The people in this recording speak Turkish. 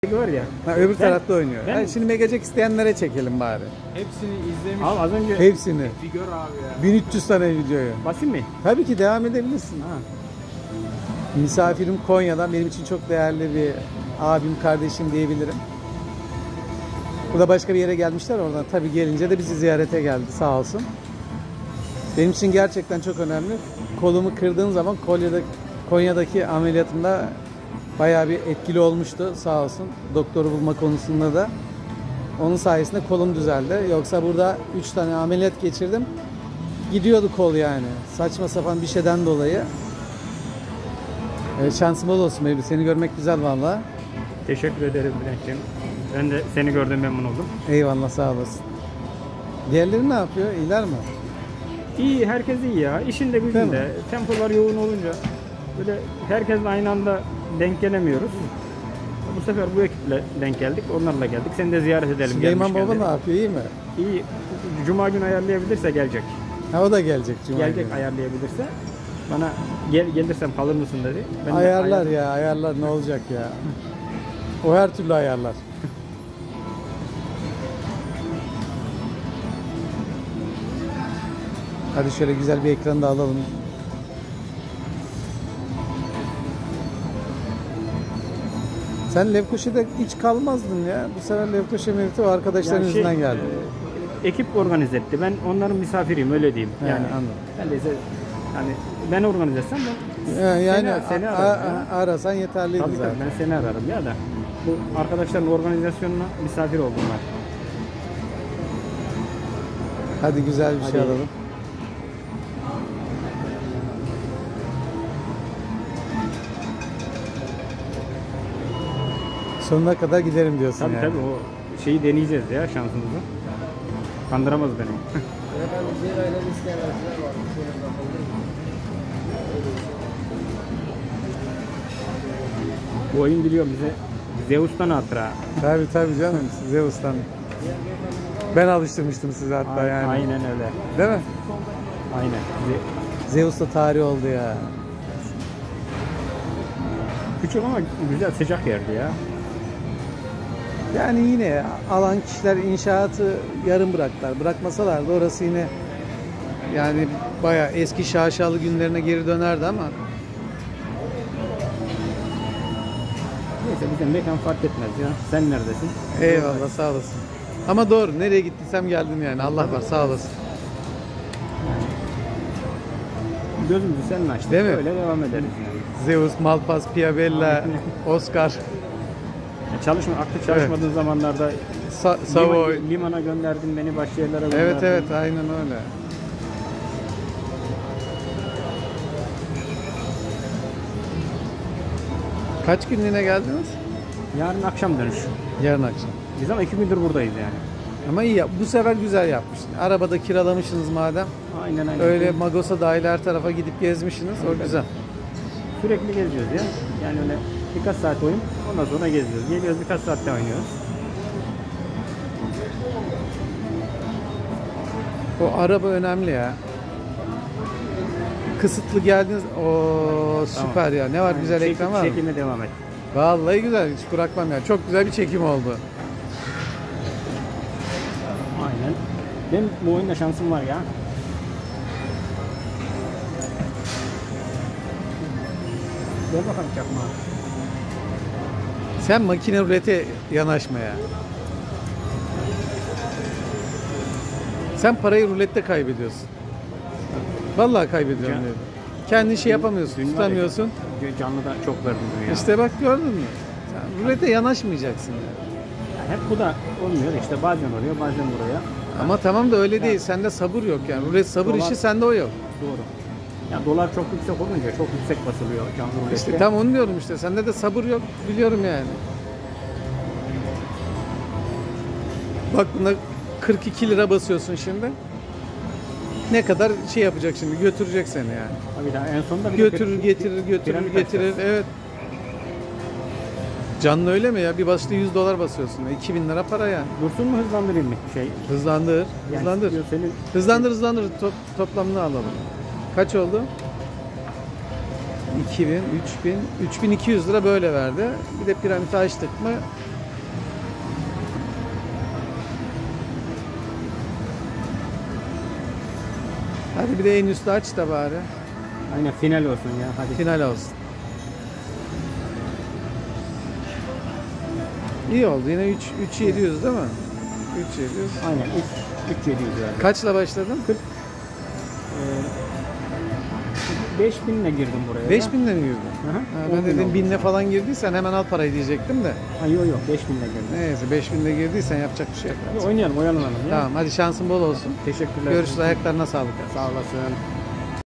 var ya. Ha, öbür tarafta oynuyor. Ben, Yani şimdi Megacek isteyenlere çekelim bari. Hepsini izlemiş. Abi az önce Hepsini. Bir gör abi ya. 1300 tane videoyu. basayım mı? Tabii ki devam edebilirsin. Ha. Misafirim Konya'dan, benim için çok değerli bir abim, kardeşim diyebilirim. Bu da başka bir yere gelmişler oradan. Tabii gelince de bizi ziyarete geldi, sağ olsun. Benim için gerçekten çok önemli. Kolumu kırdığım zaman Konya'daki ameliyatımda bayağı bir etkili olmuştu, sağ olsun. Doktoru bulma konusunda da. Onun sayesinde kolum düzeldi. Yoksa burada 3 tane ameliyat geçirdim. Gidiyordu kol yani. Saçma sapan bir şeyden dolayı. Şansım bol olsun baby. Seni görmek güzel vallahi. Teşekkür ederim Bülent'ciğim. Ben de seni gördüm, memnun oldum. Eyvallah, sağ olasın. Diğerleri ne yapıyor? İyiler mi? İyi, herkes iyi ya. İşinde gücünde. Tempolar yoğun olunca böyle herkesle aynı anda denk gelemiyoruz. Bu sefer bu ekiple denk geldik. Onlarla geldik. Seni de ziyaret edelim. Süleyman Baba ne yapıyor? İyi mi? İyi. Cuma günü ayarlayabilirse gelecek. Ha, o da gelecek Cuma Gelecek günü. ayarlayabilirse. Bana gelirsem kalır mısın dedi. Ben Ayarlar ya, ayarlar, ne olacak ya. O her türlü ayarlar. Hadi şöyle güzel bir ekran da alalım. Sen Lefkoşa'da hiç kalmazdın ya. Bu sefer Lefkoşa mevti o arkadaşların yüzünden geldi. Ekip organize etti. Ben onların misafiriyim, öyle diyeyim. He, yani anladım. Ben de hani ben organize etsem ben Yani seni ararım. arasan yeterliydi Tabii zaten. ben seni ararım ya da. Bu arkadaşların organizasyonuna misafir oldum ben. Hadi güzel bir şey Hadi. alalım. Sonuna kadar giderim diyorsun Tabii yani. tabii o şeyi deneyeceğiz ya, şansımızı. Kandıramaz beni. Bu oyun biliyor bize Zeus'tan hatıra. Tabii tabii canım, Zeus'tan. Ben alıştırmıştım sizi hatta yani. Aynen öyle. Değil mi? Aynen. Zeus da tarih oldu ya. Küçük ama güzel, sıcak yerdi ya. Yani yine alan kişiler inşaatı yarım bıraktılar. Bırakmasalardı orası yine yani bayağı eski şaşalı günlerine geri dönerdi ama Neyse bize mekan fark etmez ya. Sen neredesin? eyvallah, sağ olasın. Ama doğru, nereye gittiysem geldim yani. Allah var, sağ olasın. Gözümüzü seninle açtık. Değil mi? Öyle devam ederiz yani. Zeus, Malpas, Piabella, Oscar, Aktif çalışmadığın zamanlarda Savoy. limana gönderdin beni, başka yerlere gönderdin. Evet evet, aynen öyle. Kaç günlüğüne geldiniz? Yarın akşam dönüş. Yarın akşam. Biz ama 2 gündür buradayız yani. Ama iyi yap. Bu sefer güzel yapmışsın. Arabada kiralamışsınız madem. Aynen. Öyle Magos'a dahil her tarafa gidip gezmişsiniz. O güzel. Sürekli geziyoruz ya. Yani öyle birkaç saat oyun, ondan sonra geziyoruz. Geliyoruz, birkaç saatte oynuyoruz. O araba önemli ya. Kısıtlı geldiniz. O süper Tamam. ya. Ne var, güzel ekran var mı? Çekime devam et. Vallahi güzel. Hiç bırakmam ya. Çok güzel bir çekim oldu. Aynen. Benim bu oyunda şansım var ya. Gel bakalım çakma. Sen makine rulete yanaşma ya. Sen parayı rulette kaybediyorsun. Vallahi kaybediyorum dedim. Kendin şey yapamıyorsun, tutamıyorsun. Canlıda çok verdim ya. İşte bak, gördün mü? Sen rulete yanaşmayacaksın ya. Hep bu da olmuyor. İşte bazen oluyor, bazen buraya. Ama tamam da öyle değil. Sende sabır yok yani. Rulet sabır Dolar- işi, sende o yok. Doğru. Ya dolar çok yüksek olunca çok yüksek basılıyor canlı rulette. İşte tam onu diyorum işte. Sende de sabır yok. Biliyorum yani. Bak buna 42 lira basıyorsun şimdi. Ne kadar şey yapacak şimdi? Götürecek seni yani. Tabii daha en sonunda bir de Götürür, getirir, götürür, piramit getirir. açacağız. Evet. Canlı öyle mi ya? Bir başta 100 dolar basıyorsun. 2000 lira para yani. Dursun mu, hızlandırayım mı şey? Hızlandır. Yani Hızlandır. Senin Hızlandır. Toplamını alalım. Kaç oldu? 2000, 3000, 3200 lira böyle verdi. Bir de piramidi açtık mı Hadi bir de en üstü aç da bari. Aynen final olsun ya. Hadi. Final olsun. İyi oldu. Yine 3700 değil mi? 3700. Aynen 3700 lira. Kaçla başladın? 5000'le girdim buraya. 5000'le mi girdin? Hı hı. Ha, ben 10.000 dedim oldu. 1000'le falan girdiysen hemen al parayı diyecektim de. Ha, yok 5000'le girdim. Neyse 5000'le girdiysen yapacak bir şey yok. Oynayalım, oyalanalım ya. Tamam hadi şansın bol olsun. Teşekkürler. Görüşürüz. Ayaklarına sağlık. Sağ olasın.